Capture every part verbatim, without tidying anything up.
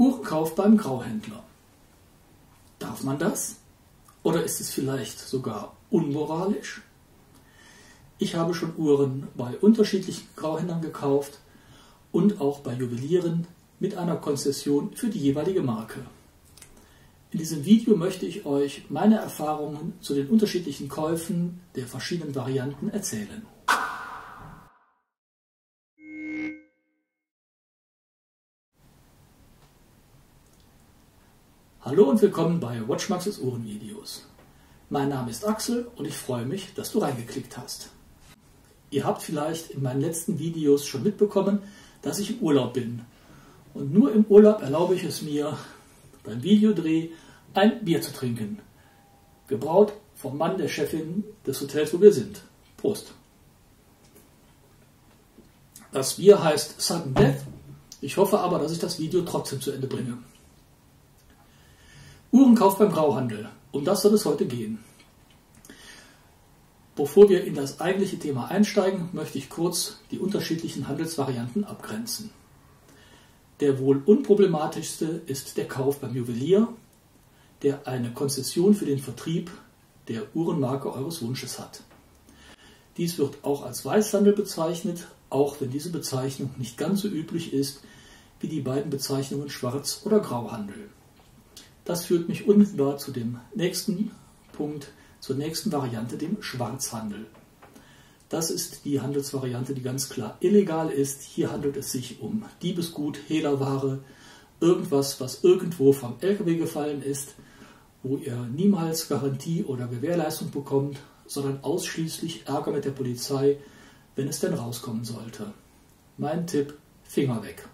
Uhrenkauf beim Grauhändler. Darf man das? Oder ist es vielleicht sogar unmoralisch? Ich habe schon Uhren bei unterschiedlichen Grauhändlern gekauft und auch bei Juwelieren mit einer Konzession für die jeweilige Marke. In diesem Video möchte ich euch meine Erfahrungen zu den unterschiedlichen Käufen der verschiedenen Varianten erzählen. Hallo und willkommen bei Watchmax's Uhrenvideos. Mein Name ist Axel und ich freue mich, dass du reingeklickt hast. Ihr habt vielleicht in meinen letzten Videos schon mitbekommen, dass ich im Urlaub bin. Und nur im Urlaub erlaube ich es mir, beim Videodreh ein Bier zu trinken. Gebraut vom Mann der Chefin des Hotels, wo wir sind. Prost! Das Bier heißt Sudden Death. Ich hoffe aber, dass ich das Video trotzdem zu Ende bringe. Uhrenkauf beim Grauhandel. Um das soll es heute gehen. Bevor wir in das eigentliche Thema einsteigen, möchte ich kurz die unterschiedlichen Handelsvarianten abgrenzen. Der wohl unproblematischste ist der Kauf beim Juwelier, der eine Konzession für den Vertrieb der Uhrenmarke eures Wunsches hat. Dies wird auch als Weißhandel bezeichnet, auch wenn diese Bezeichnung nicht ganz so üblich ist wie die beiden Bezeichnungen Schwarz- oder Grauhandel. Das führt mich unmittelbar zu dem nächsten Punkt, zur nächsten Variante, dem Schwarzhandel. Das ist die Handelsvariante, die ganz klar illegal ist. Hier handelt es sich um Diebesgut, Hehlerware, irgendwas, was irgendwo vom L K W gefallen ist, wo ihr niemals Garantie oder Gewährleistung bekommt, sondern ausschließlich Ärger mit der Polizei, wenn es denn rauskommen sollte. Mein Tipp: Finger weg.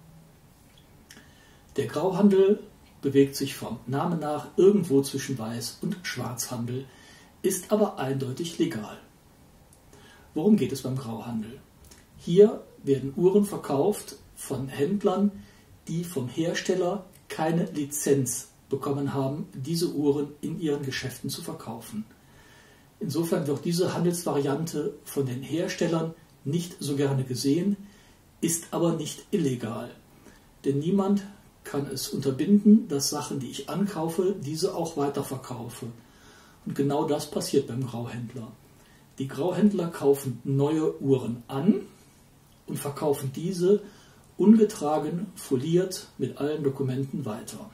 Der Grauhandel bewegt sich vom Namen nach irgendwo zwischen Weiß- und Schwarzhandel, ist aber eindeutig legal. Worum geht es beim Grauhandel? Hier werden Uhren verkauft von Händlern, die vom Hersteller keine Lizenz bekommen haben, diese Uhren in ihren Geschäften zu verkaufen. Insofern wird diese Handelsvariante von den Herstellern nicht so gerne gesehen, ist aber nicht illegal. Denn niemand kann es unterbinden, dass Sachen, die ich ankaufe, diese auch weiterverkaufe. Und genau das passiert beim Grauhändler. Die Grauhändler kaufen neue Uhren an und verkaufen diese ungetragen, foliert mit allen Dokumenten weiter.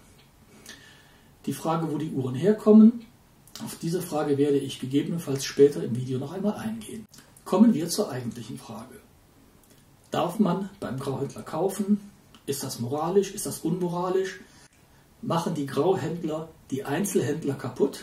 Die Frage, wo die Uhren herkommen, auf diese Frage werde ich gegebenenfalls später im Video noch einmal eingehen. Kommen wir zur eigentlichen Frage. Darf man beim Grauhändler kaufen? Ist das moralisch? Ist das unmoralisch? Machen die Grauhändler die Einzelhändler kaputt?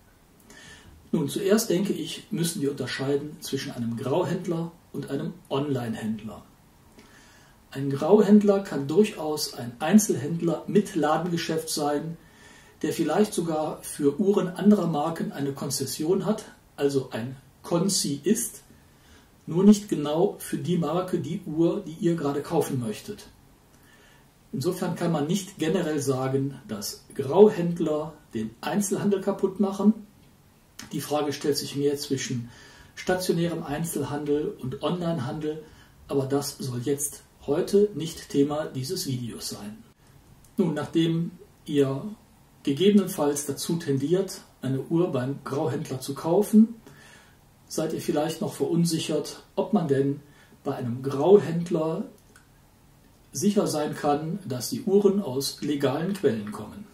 Nun, zuerst denke ich, müssen wir unterscheiden zwischen einem Grauhändler und einem Online-Händler. Ein Grauhändler kann durchaus ein Einzelhändler mit Ladengeschäft sein, der vielleicht sogar für Uhren anderer Marken eine Konzession hat, also ein Konzi ist, nur nicht genau für die Marke, die Uhr, die ihr gerade kaufen möchtet. Insofern kann man nicht generell sagen, dass Grauhändler den Einzelhandel kaputt machen. Die Frage stellt sich mehr zwischen stationärem Einzelhandel und Onlinehandel, aber das soll jetzt heute nicht Thema dieses Videos sein. Nun, nachdem ihr gegebenenfalls dazu tendiert, eine Uhr beim Grauhändler zu kaufen, seid ihr vielleicht noch verunsichert, ob man denn bei einem Grauhändler sicher sein kann, dass die Uhren aus legalen Quellen kommen.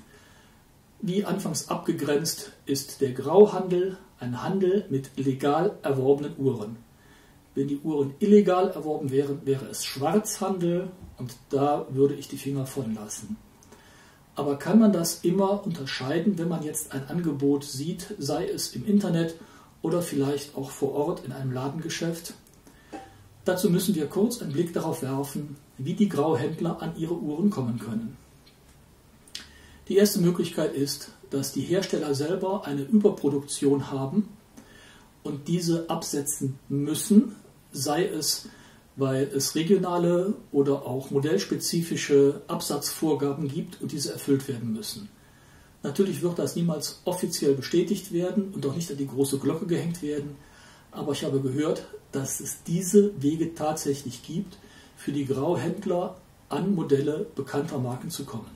Wie anfangs abgegrenzt ist der Grauhandel ein Handel mit legal erworbenen Uhren. Wenn die Uhren illegal erworben wären, wäre es Schwarzhandel und da würde ich die Finger von lassen. Aber kann man das immer unterscheiden, wenn man jetzt ein Angebot sieht, sei es im Internet oder vielleicht auch vor Ort in einem Ladengeschäft? Dazu müssen wir kurz einen Blick darauf werfen, wie die Grauhändler an ihre Uhren kommen können. Die erste Möglichkeit ist, dass die Hersteller selber eine Überproduktion haben und diese absetzen müssen, sei es, weil es regionale oder auch modellspezifische Absatzvorgaben gibt und diese erfüllt werden müssen. Natürlich wird das niemals offiziell bestätigt werden und auch nicht an die große Glocke gehängt werden, aber ich habe gehört, dass es diese Wege tatsächlich gibt, für die Grauhändler an Modelle bekannter Marken zu kommen.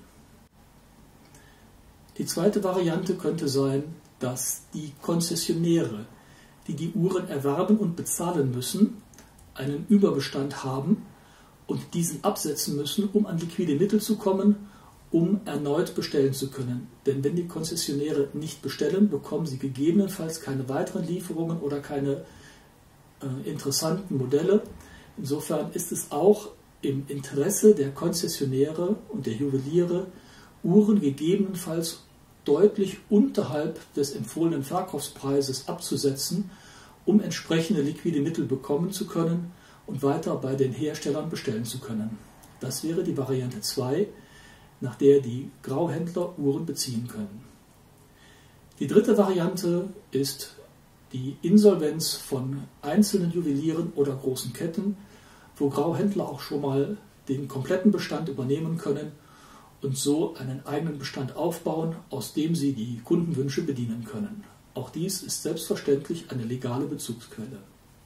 Die zweite Variante könnte sein, dass die Konzessionäre, die die Uhren erwerben und bezahlen müssen, einen Überbestand haben und diesen absetzen müssen, um an liquide Mittel zu kommen, um erneut bestellen zu können. Denn wenn die Konzessionäre nicht bestellen, bekommen sie gegebenenfalls keine weiteren Lieferungen oder keine äh, interessanten Modelle. Insofern ist es auch im Interesse der Konzessionäre und der Juweliere, Uhren gegebenenfalls deutlich unterhalb des empfohlenen Verkaufspreises abzusetzen, um entsprechende liquide Mittel bekommen zu können und weiter bei den Herstellern bestellen zu können. Das wäre die Variante zwei, nach der die Grauhändler Uhren beziehen können. Die dritte Variante ist die Insolvenz von einzelnen Juwelieren oder großen Ketten, wo Grauhändler auch schon mal den kompletten Bestand übernehmen können und so einen eigenen Bestand aufbauen, aus dem sie die Kundenwünsche bedienen können. Auch dies ist selbstverständlich eine legale Bezugsquelle.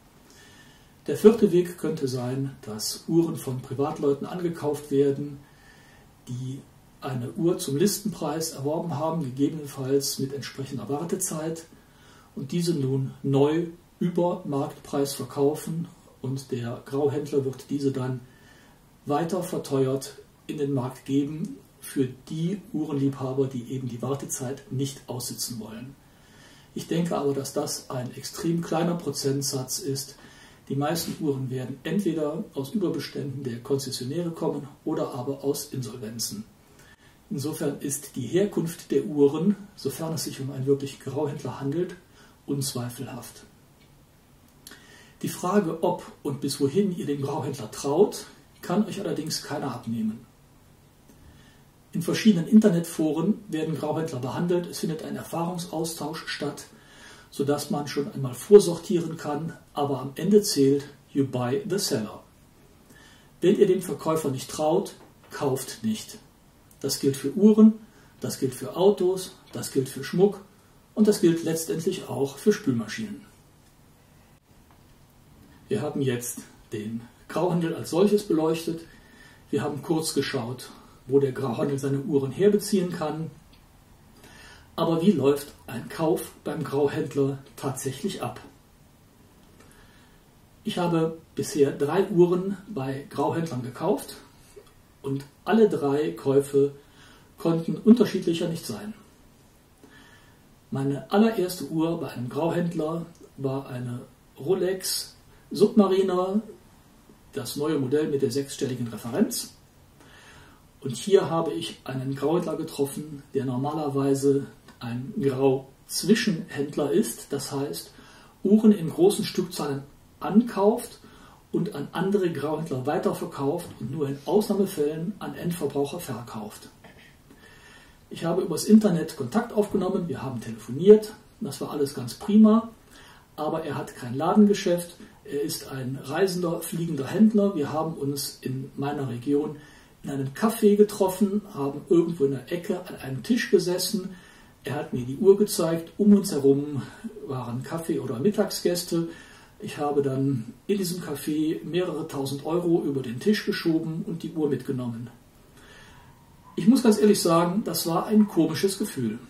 Der vierte Weg könnte sein, dass Uhren von Privatleuten angekauft werden, die eine Uhr zum Listenpreis erworben haben, gegebenenfalls mit entsprechender Wartezeit, und diese nun neu über Marktpreis verkaufen und der Grauhändler wird diese dann weiter verteuert in den Markt geben für die Uhrenliebhaber, die eben die Wartezeit nicht aussitzen wollen. Ich denke aber, dass das ein extrem kleiner Prozentsatz ist. Die meisten Uhren werden entweder aus Überbeständen der Konzessionäre kommen oder aber aus Insolvenzen. Insofern ist die Herkunft der Uhren, sofern es sich um einen wirklich Grauhändler handelt, unzweifelhaft. Die Frage, ob und bis wohin ihr dem Grauhändler traut, kann euch allerdings keiner abnehmen. In verschiedenen Internetforen werden Grauhändler behandelt, es findet ein Erfahrungsaustausch statt, sodass man schon einmal vorsortieren kann, aber am Ende zählt, you buy the seller. Wenn ihr dem Verkäufer nicht traut, kauft nicht. Das gilt für Uhren, das gilt für Autos, das gilt für Schmuck und das gilt letztendlich auch für Spülmaschinen. Wir haben jetzt den Grauhandel als solches beleuchtet. Wir haben kurz geschaut, wo der Grauhandel seine Uhren herbeziehen kann. Aber wie läuft ein Kauf beim Grauhändler tatsächlich ab? Ich habe bisher drei Uhren bei Grauhändlern gekauft und alle drei Käufe konnten unterschiedlicher nicht sein. Meine allererste Uhr bei einem Grauhändler war eine Rolex Submariner, das neue Modell mit der sechsstelligen Referenz. Und hier habe ich einen Grauhändler getroffen, der normalerweise ein Grau-Zwischenhändler ist, das heißt Uhren in großen Stückzahlen ankauft und an andere Grauhändler weiterverkauft und nur in Ausnahmefällen an Endverbraucher verkauft. Ich habe übers Internet Kontakt aufgenommen, wir haben telefoniert, das war alles ganz prima, aber er hat kein Ladengeschäft, er ist ein reisender, fliegender Händler. Wir haben uns in meiner Region in einem Café getroffen, haben irgendwo in der Ecke an einem Tisch gesessen. Er hat mir die Uhr gezeigt, um uns herum waren Kaffee- oder Mittagsgäste. Ich habe dann in diesem Café mehrere tausend Euro über den Tisch geschoben und die Uhr mitgenommen. Ich muss ganz ehrlich sagen, das war ein komisches Gefühl.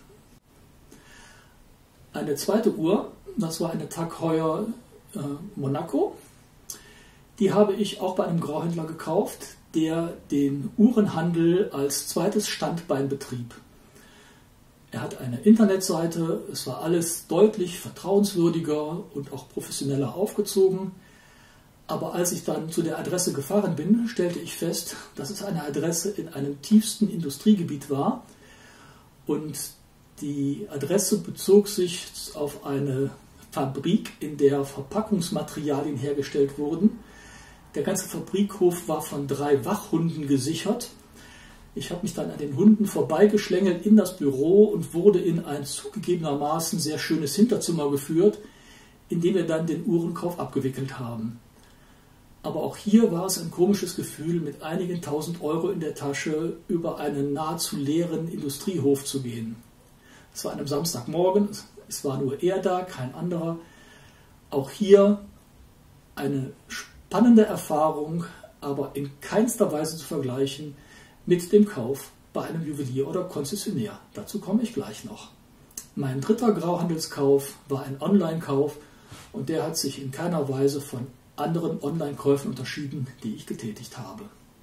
Eine zweite Uhr, das war eine Tag Heuer äh, Monaco. Die habe ich auch bei einem Grauhändler gekauft, der den Uhrenhandel als zweites Standbein betrieb. Er hat eine Internetseite, es war alles deutlich vertrauenswürdiger und auch professioneller aufgezogen. Aber als ich dann zu der Adresse gefahren bin, stellte ich fest, dass es eine Adresse in einem tiefsten Industriegebiet war. Und die Adresse bezog sich auf eine Fabrik, in der Verpackungsmaterialien hergestellt wurden. Der ganze Fabrikhof war von drei Wachhunden gesichert. Ich habe mich dann an den Hunden vorbeigeschlängelt in das Büro und wurde in ein zugegebenermaßen sehr schönes Hinterzimmer geführt, in dem wir dann den Uhrenkauf abgewickelt haben. Aber auch hier war es ein komisches Gefühl, mit einigen tausend Euro in der Tasche über einen nahezu leeren Industriehof zu gehen. Es war an einem Samstagmorgen, es war nur er da, kein anderer. Auch hier eine spannende Erfahrung, aber in keinster Weise zu vergleichen mit dem Kauf bei einem Juwelier oder Konzessionär. Dazu komme ich gleich noch. Mein dritter Grauhandelskauf war ein Online-Kauf und der hat sich in keiner Weise von anderen Online-Käufen unterschieden, die ich getätigt habe.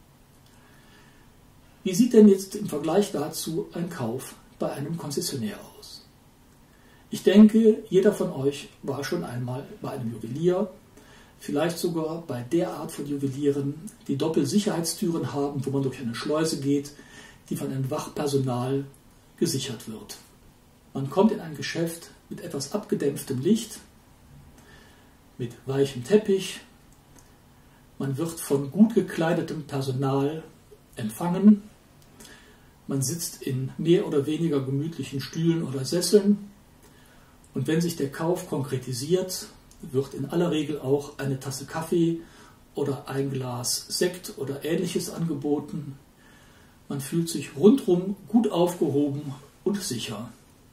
Wie sieht denn jetzt im Vergleich dazu ein Kauf bei einem Konzessionär aus? Ich denke, jeder von euch war schon einmal bei einem Juwelier, vielleicht sogar bei der Art von Juwelieren, die Doppelsicherheitstüren haben, wo man durch eine Schleuse geht, die von einem Wachpersonal gesichert wird. Man kommt in ein Geschäft mit etwas abgedämpftem Licht, mit weichem Teppich, man wird von gut gekleidetem Personal empfangen, man sitzt in mehr oder weniger gemütlichen Stühlen oder Sesseln und wenn sich der Kauf konkretisiert, wird in aller Regel auch eine Tasse Kaffee oder ein Glas Sekt oder Ähnliches angeboten. Man fühlt sich rundum gut aufgehoben und sicher.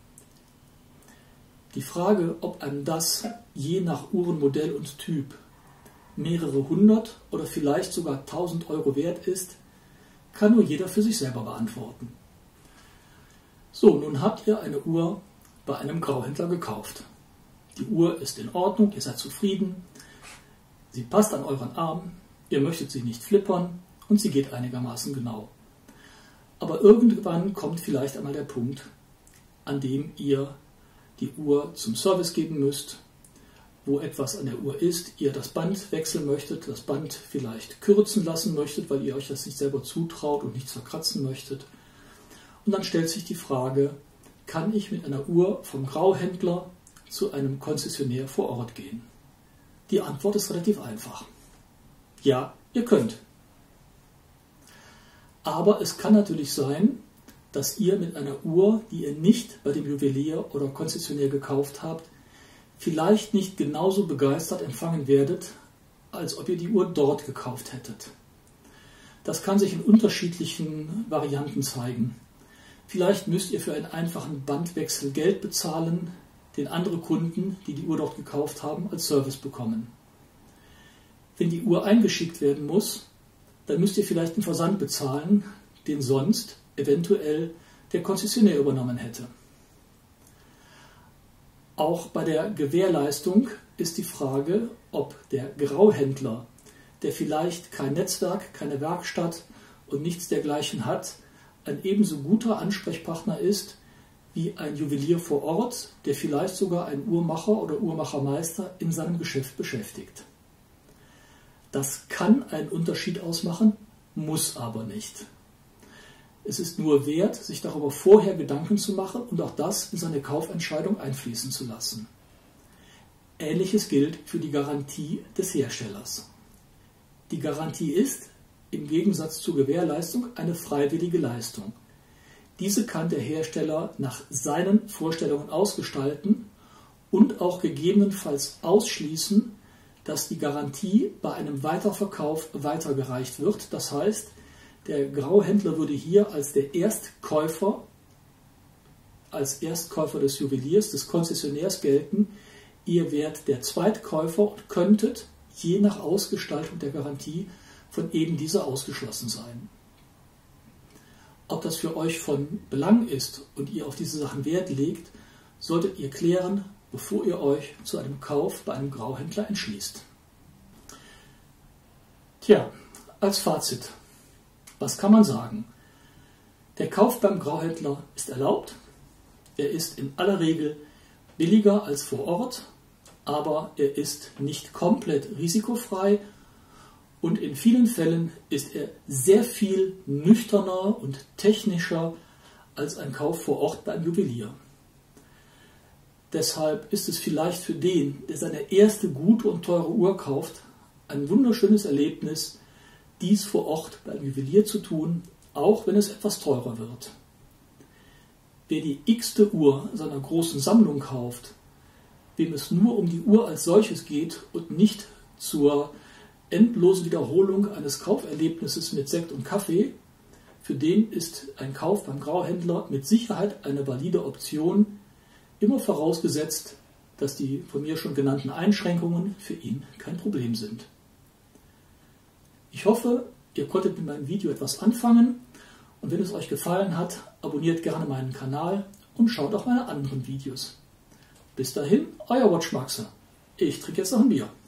Die Frage, ob einem das je nach Uhrenmodell und Typ mehrere hundert oder vielleicht sogar tausend Euro wert ist, kann nur jeder für sich selber beantworten. So, nun habt ihr eine Uhr bei einem Grauhändler gekauft. Die Uhr ist in Ordnung, ihr seid zufrieden, sie passt an euren Arm, ihr möchtet sie nicht flippern und sie geht einigermaßen genau. Aber irgendwann kommt vielleicht einmal der Punkt, an dem ihr die Uhr zum Service geben müsst, wo etwas an der Uhr ist, ihr das Band wechseln möchtet, das Band vielleicht kürzen lassen möchtet, weil ihr euch das nicht selber zutraut und nichts verkratzen möchtet. Und dann stellt sich die Frage, kann ich mit einer Uhr vom Grauhändler zu einem Konzessionär vor Ort gehen? Die Antwort ist relativ einfach. Ja, ihr könnt. Aber es kann natürlich sein, dass ihr mit einer Uhr, die ihr nicht bei dem Juwelier oder Konzessionär gekauft habt, vielleicht nicht genauso begeistert empfangen werdet, als ob ihr die Uhr dort gekauft hättet. Das kann sich in unterschiedlichen Varianten zeigen. Vielleicht müsst ihr für einen einfachen Bandwechsel Geld bezahlen, den andere Kunden, die die Uhr dort gekauft haben, als Service bekommen. Wenn die Uhr eingeschickt werden muss, dann müsst ihr vielleicht einen Versand bezahlen, den sonst eventuell der Konzessionär übernommen hätte. Auch bei der Gewährleistung ist die Frage, ob der Grauhändler, der vielleicht kein Netzwerk, keine Werkstatt und nichts dergleichen hat, ein ebenso guter Ansprechpartner ist wie ein Juwelier vor Ort, der vielleicht sogar einen Uhrmacher oder Uhrmachermeister in seinem Geschäft beschäftigt. Das kann einen Unterschied ausmachen, muss aber nicht. Es ist nur wert, sich darüber vorher Gedanken zu machen und auch das in seine Kaufentscheidung einfließen zu lassen. Ähnliches gilt für die Garantie des Herstellers. Die Garantie ist, im Gegensatz zur Gewährleistung, eine freiwillige Leistung. Diese kann der Hersteller nach seinen Vorstellungen ausgestalten und auch gegebenenfalls ausschließen, dass die Garantie bei einem Weiterverkauf weitergereicht wird. Das heißt, der Grauhändler würde hier als der Erstkäufer, als Erstkäufer des Juweliers, des Konzessionärs gelten. Ihr wärt der Zweitkäufer und könntet, je nach Ausgestaltung der Garantie, von eben dieser ausgeschlossen sein. Ob das für euch von Belang ist und ihr auf diese Sachen Wert legt, solltet ihr klären, bevor ihr euch zu einem Kauf bei einem Grauhändler entschließt. Tja, als Fazit. Was kann man sagen? Der Kauf beim Grauhändler ist erlaubt. Er ist in aller Regel billiger als vor Ort, aber er ist nicht komplett risikofrei und in vielen Fällen ist er sehr viel nüchterner und technischer als ein Kauf vor Ort beim Juwelier. Deshalb ist es vielleicht für den, der seine erste gute und teure Uhr kauft, ein wunderschönes Erlebnis, dies vor Ort beim Juwelier zu tun, auch wenn es etwas teurer wird. Wer die x-te Uhr seiner großen Sammlung kauft, wem es nur um die Uhr als solches geht und nicht zur endlosen Wiederholung eines Kauferlebnisses mit Sekt und Kaffee, für den ist ein Kauf beim Grauhändler mit Sicherheit eine valide Option, immer vorausgesetzt, dass die von mir schon genannten Einschränkungen für ihn kein Problem sind. Ich hoffe, ihr konntet mit meinem Video etwas anfangen und wenn es euch gefallen hat, abonniert gerne meinen Kanal und schaut auch meine anderen Videos. Bis dahin, euer Watchmaxer. Ich trinke jetzt noch ein Bier.